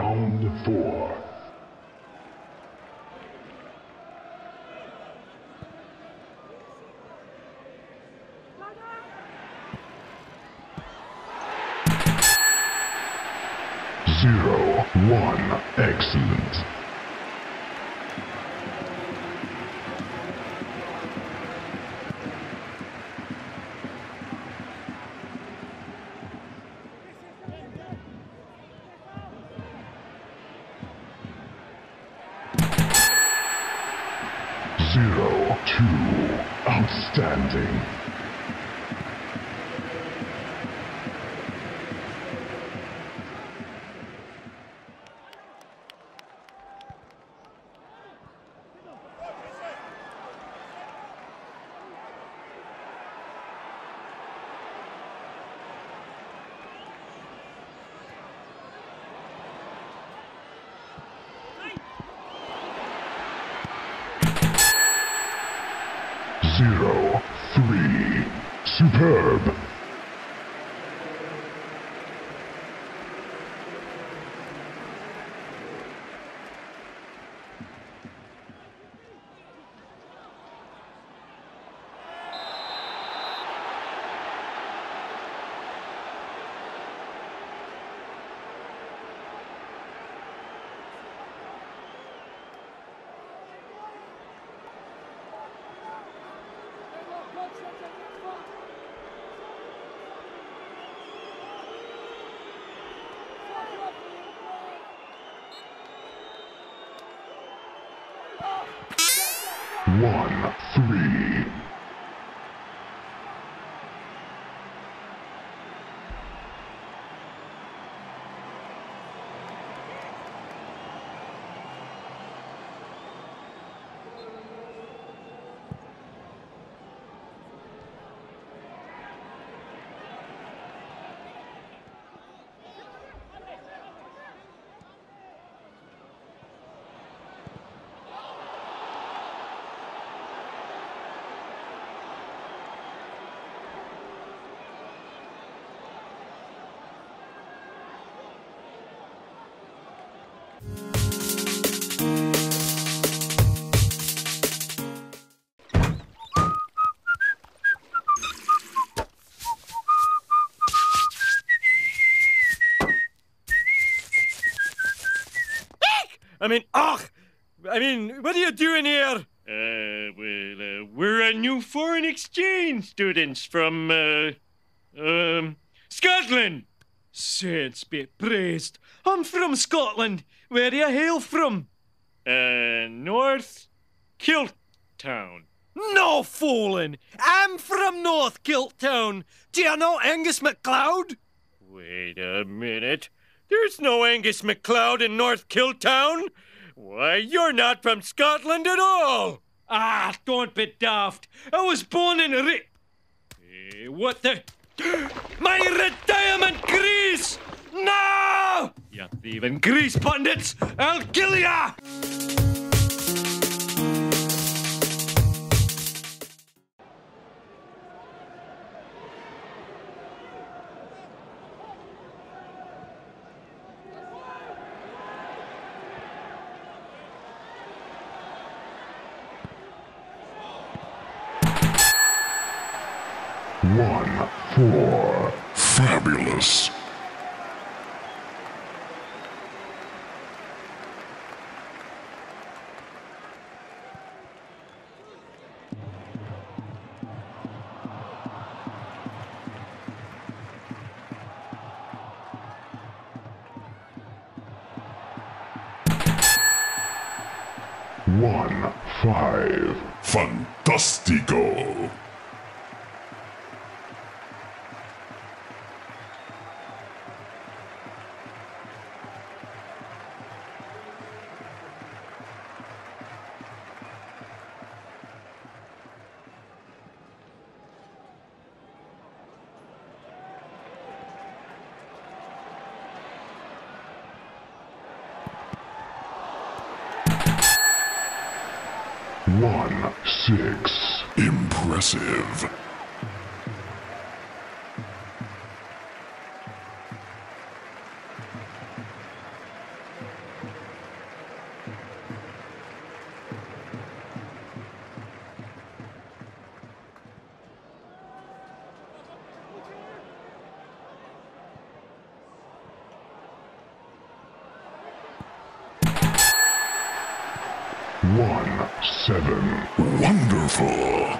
Round 4. Zero, 1. Excellent. Zero, 2. Outstanding. Zero, 3. Superb. One, 3. What are you doing here? We're new foreign exchange students from, Scotland. Saints be praised. I'm from Scotland. Where do you hail from? North Kiltown. No fooling. I'm from North Kiltown. Do you know Angus MacLeod? Wait a minute. There's no Angus MacLeod in North Kiltown. Why, you're not from Scotland at all! Ah, don't be daft. I was born in what the... My retirement grease! No! You thieving grease pundits! I'll kill ya! One, 4. Fabulous. One, 5. Fantastico. One, 6. Impressive. 1-7. Wonderful.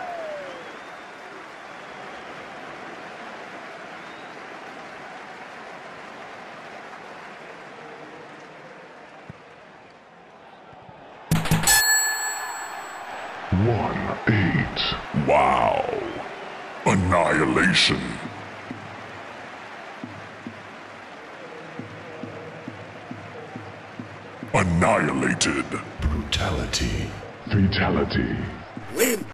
One, 8. Wow. Annihilation. Annihilated. Brutality. Fatality. Win.